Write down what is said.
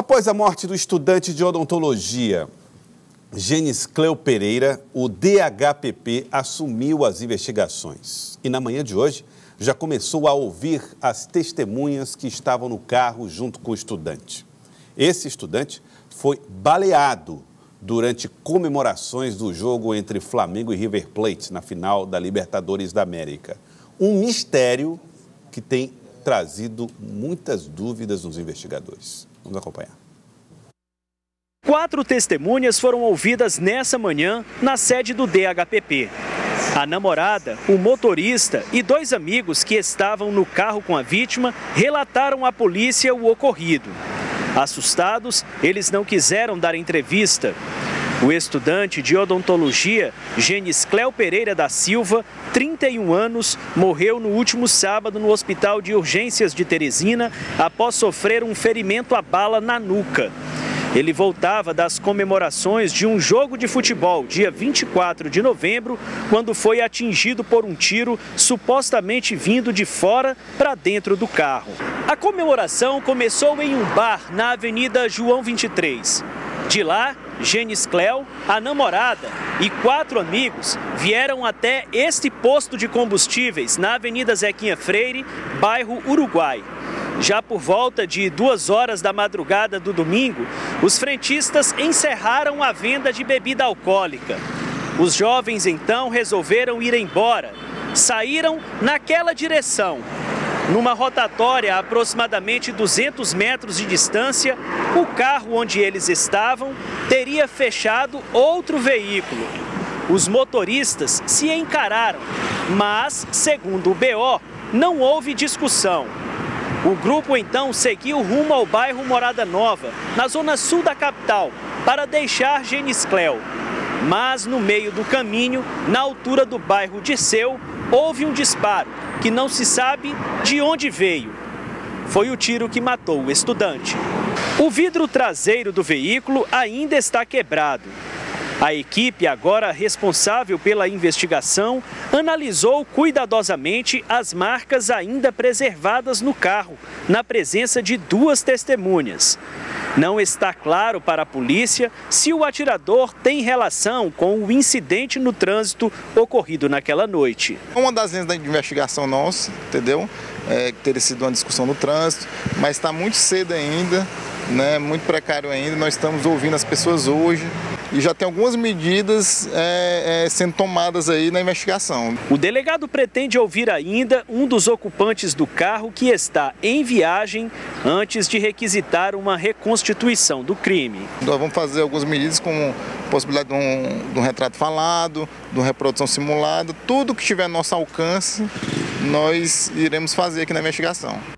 Após a morte do estudante de odontologia, Geniscleo Pereira, o DHPP assumiu as investigações. E na manhã de hoje, já começou a ouvir as testemunhas que estavam no carro junto com o estudante. Esse estudante foi baleado durante comemorações do jogo entre Flamengo e River Plate na final da Libertadores da América. Um mistério que tem trazido muitas dúvidas nos investigadores. Vamos acompanhar. 4 testemunhas foram ouvidas nessa manhã na sede do DHPP. A namorada, o motorista e 2 amigos que estavam no carro com a vítima relataram à polícia o ocorrido. Assustados, eles não quiseram dar entrevista. O estudante de odontologia, Geniscleo Pereira da Silva, 31 anos, morreu no último sábado no Hospital de Urgências de Teresina após sofrer um ferimento à bala na nuca. Ele voltava das comemorações de um jogo de futebol, dia 24 de novembro, quando foi atingido por um tiro supostamente vindo de fora para dentro do carro. A comemoração começou em um bar na Avenida João 23. De lá, Geniscleo, a namorada e 4 amigos vieram até este posto de combustíveis na Avenida Zequinha Freire, bairro Uruguai. Já por volta de 2 horas da madrugada do domingo, os frentistas encerraram a venda de bebida alcoólica. Os jovens então resolveram ir embora. Saíram naquela direção. Numa rotatória a aproximadamente 200 metros de distância, o carro onde eles estavam teria fechado outro veículo. Os motoristas se encararam, mas, segundo o BO, não houve discussão. O grupo então seguiu rumo ao bairro Morada Nova, na zona sul da capital, para deixar Geniscleo. Mas no meio do caminho, na altura do bairro Dirceu, houve um disparo, que não se sabe de onde veio. Foi o tiro que matou o estudante. O vidro traseiro do veículo ainda está quebrado. A equipe, agora responsável pela investigação, analisou cuidadosamente as marcas ainda preservadas no carro, na presença de 2 testemunhas. Não está claro para a polícia se o atirador tem relação com o incidente no trânsito ocorrido naquela noite. Uma das linhas da investigação nossa, entendeu? Teria sido uma discussão no trânsito, mas está muito cedo ainda, né? Muito precário ainda. Nós estamos ouvindo as pessoas hoje. E já tem algumas medidas sendo tomadas aí na investigação. O delegado pretende ouvir ainda um dos ocupantes do carro que está em viagem antes de requisitar uma reconstituição do crime. Nós vamos fazer algumas medidas como possibilidade de um retrato falado, de uma reprodução simulada, tudo que estiver ao nosso alcance, nós iremos fazer aqui na investigação.